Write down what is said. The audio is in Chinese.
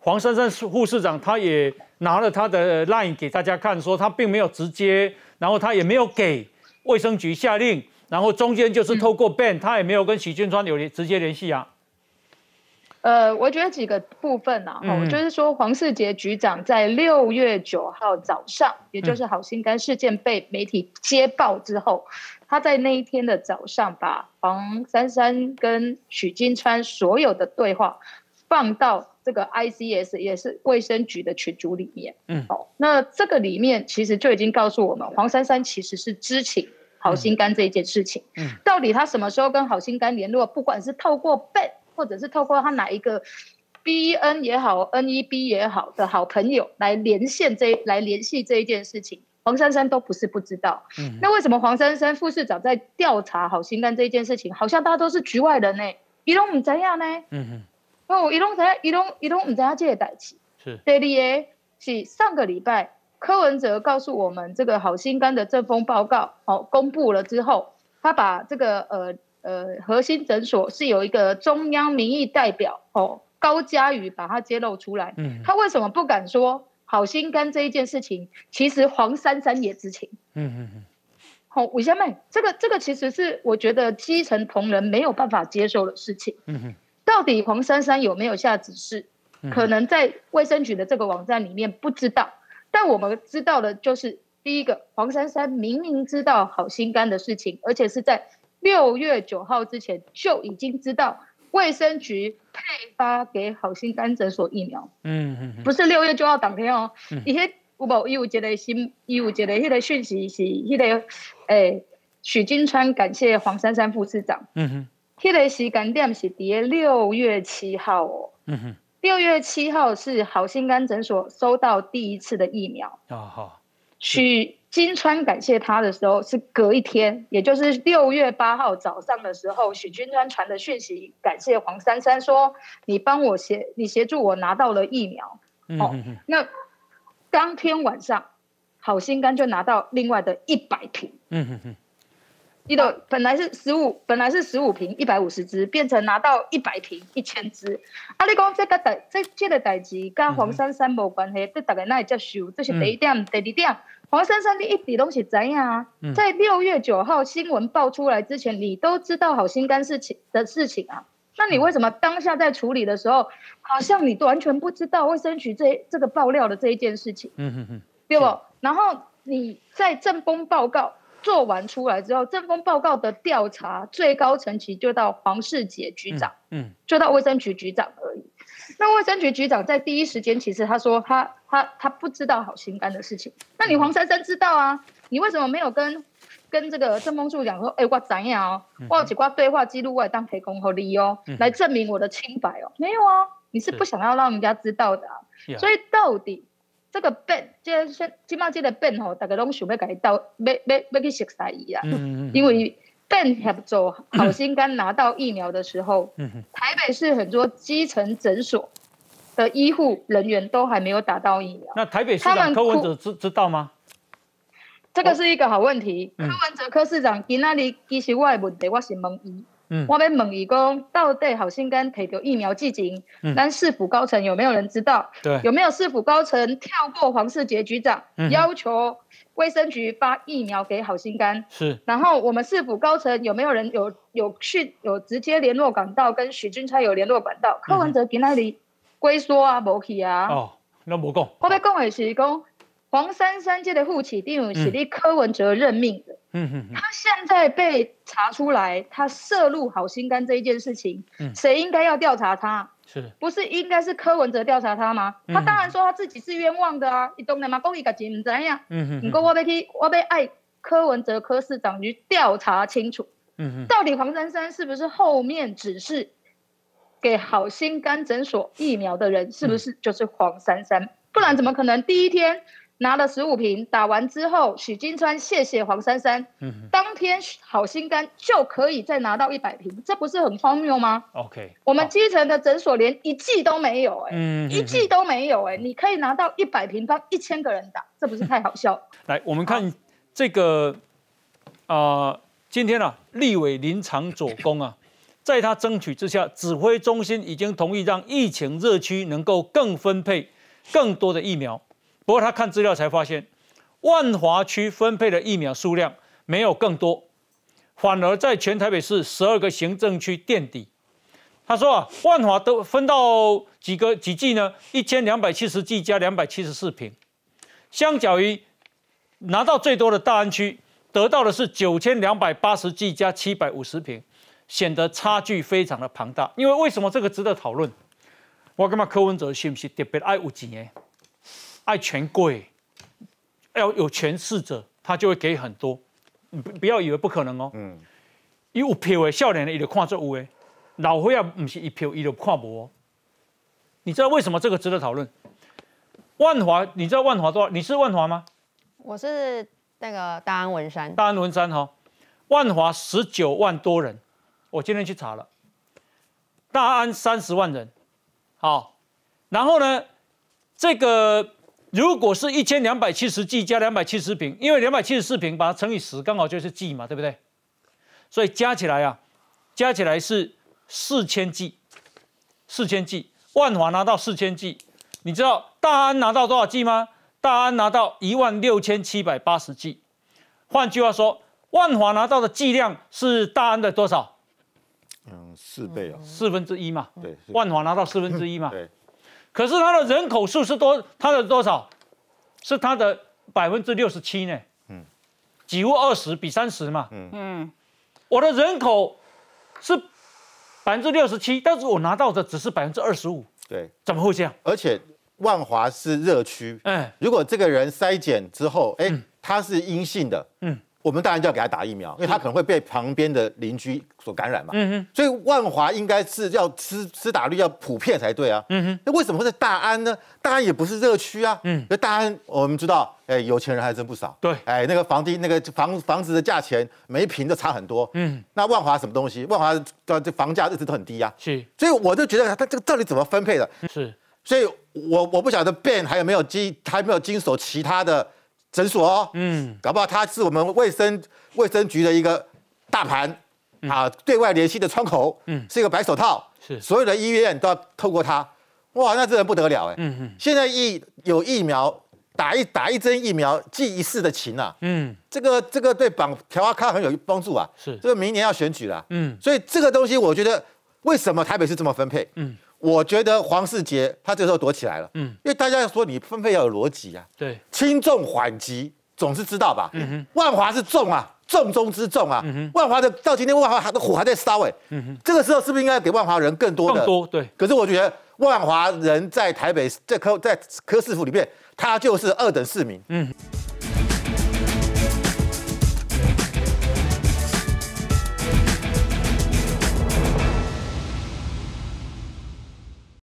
黄珊珊副市长他也拿了他的 LINE 给大家看，说他并没有直接，然后他也没有给卫生局下令，然后中间就是透过 Ben，他也没有跟许君川有直接联系啊。 我觉得几个部分啊，就是说黄世杰局长在6月9号早上，也就是好心肝事件被媒体揭爆之后，他在那一天的早上把黄珊珊跟许金川所有的对话放到这个 ICS 也是卫生局的群组里面。那这个里面其实就已经告诉我们，黄珊珊其实是知情好心肝这一件事情。到底他什么时候跟好心肝联络，不管是透过 Ben。或者是透过他哪一个 BN 也好 NEB 也好的好朋友来连系这一件事情，黄珊珊都不是不知道。那为什么黄珊珊副市长在调查好心肝这一件事情，好像大家都是局外人呢？他都不知道呢？他都不知道这个代志。是。第二个是上个礼拜柯文哲告诉我们，这个好心肝的政风报告公布了之后，他把这个核心诊所是有一个中央民意代表高嘉瑜把它揭露出来。他为什么不敢说好心肝这一件事情，其实黄珊珊也知情？为什么？这个其实是我觉得基层同仁没有办法接受的事情。到底黄珊珊有没有下指示？可能在卫生局的这个网站里面不知道，但我们知道的就是第一个，黄珊珊明明知道好心肝的事情，而且是在6月9号之前就已经知道卫生局配发给好心肝诊所疫苗。不是6月9号当天哦。有一个讯息是许金川感谢黄珊珊副市长。那个时间点是在6月7号哦。6月7号是好心肝诊所收到第一次的疫苗。许金川感谢他的时候是隔一天，也就是6月8号早上的时候，许金川传的讯息感谢黄珊珊说你协助我拿到了疫苗。那当天晚上好心肝就拿到另外的100瓶。本来是15瓶150支，变成拿到100瓶1000支。你说这个代志跟黄珊珊没关系，对大家哪会接受？这是第一点。第二点，黄珊珊你一直都是知道啊。在6月9号新闻爆出来之前，你都知道好心肝的事情啊。那你为什么当下在处理的时候，好像你完全不知道卫生局这个爆料的这一件事情？对不？然后你在政风报告做完出来之后，政风报告的调查最高层级就到黄世杰局长，就到卫生局局长而已。那卫生局局长在第一时间，其实他说他不知道好心肝的事情。那你黄珊珊知道啊？你为什么没有跟这个政风处讲说，我怎样哦，我有几挂对话记录，我也当提供给你哦，来证明我的清白哦？没有啊，你是不想要让人家知道的啊。所以到底这个 Ben， 现在这个 Ben 大家都想要给他要去熟悉伊啊。因为 Ben 协助好心肝拿到疫苗的时候，台北市很多基层诊所的医护人员都还没有打到疫苗。 那台北市长柯文哲知道吗？ 这个是一个好问题。柯文哲柯市长今天其实我的问题我是问伊。我要问伊讲，到底好心肝摕到疫苗之前，咱市府高层有没有人知道？有没有市府高层跳过黄世杰局长，要求卫生局发疫苗给好心肝？是。然后我们市府高层有没有人有直接联络管道，跟许君川有联络管道？柯文哲今天龟缩啊，无去啊。 那无讲。 我要讲的是讲，黄珊珊这个副市长是你柯文哲任命的。他现在被查出来，他涉入好心肝这一件事情，谁应该要调查他？不是应该是柯文哲调查他吗？他当然说他自己是冤枉的啊，你懂的吗？讲伊自己不知道。不过我要爱柯文哲柯市长去调查清楚，到底黄珊珊是不是后面指示给好心肝诊所疫苗的人，是不是就是黄珊珊？不然怎么可能第一天拿了15瓶，打完之后，许金川谢谢黄珊珊，当天好心肝就可以再拿到100瓶，这不是很荒谬吗 ？OK， 我们基层的诊所连1剂都没有，1剂都没有，你可以拿到100瓶帮1000个人打，这不是太好笑？ 来，我们看这个，今天立委林昶佐公在他争取之下，指挥中心已经同意让疫情热区能够更分配更多的疫苗。不过他看资料才发现，万华区分配的疫苗数量没有更多，反而在全台北市12个行政区垫底。他说啊，万华都分到几剂呢？1270剂加274瓶，相较于拿到最多的大安区，得到的是9280剂加750瓶，显得差距非常的庞大。因为什么这个值得讨论？我感觉柯文哲是不是特别爱有钱的，爱权贵，要有权势者，他就会给很多。你不要以为不可能哦。伊有票的少年的，伊就看做有的。老岁仔不是一票，伊就看无哦。你知道为什么这个值得讨论？万华，你知道万华多少？你是万华吗？ 我是那个大安文山。 大安文山哈，万华19万多人，我今天去查了，大安30万人，好，然后呢，这个如果是1270剂加270瓶，因为274瓶把它乘以10，刚好就是剂嘛，对不对？所以加起来啊，加起来是4000剂，4000剂，万华拿到4000剂，你知道大安拿到多少剂吗？大安拿到16780剂，换句话说，万华拿到的剂量是大安的多少 ？4倍哦 ，1/4嘛。 对， 万华拿到1/4嘛。 对。 可是它的人口数是它的多少？是它的67%呢。几乎20比30嘛。我的人口是67%，但是我拿到的只是25%。 对， 怎么会这样？ 而且万华是热区，如果这个人筛检之后，他是阴性的，我们当然就要给他打疫苗，因为他可能会被旁边的邻居所感染嘛。所以万华应该是要施打率要普遍才对啊。那为什么会是大安呢？大安也不是热区啊。大安我们知道，有钱人还真不少。 对， 那个房子的价钱每一平都差很多。那万华什么东西？万华的房价一直都很低啊。 是， 所以我就觉得他这个到底怎么分配的？ 是， 所以我不晓得 Ben 还没有经手其他的诊所哦，搞不好他是我们卫生局的一个大盘啊，对外联系的窗口，是一个白手套， 是所有的医院都要透过他，哇，那这人不得了哎，现在有疫苗打一针疫苗记一世的情啊，这个对调阿卡很有帮助啊， 是， 这个明年要选举了，所以这个东西我觉得为什么台北市这么分配，我觉得黄世杰他这时候躲起来了，因为大家要说你分配要有逻辑啊， 对， 轻重缓急总是知道吧？万华是重啊，重中之重啊，万华到今天万华的火还在烧哎，这个时候是不是应该给万华人更多？ 对。 可是我觉得万华人在台北在柯市府里面，他就是2等市民。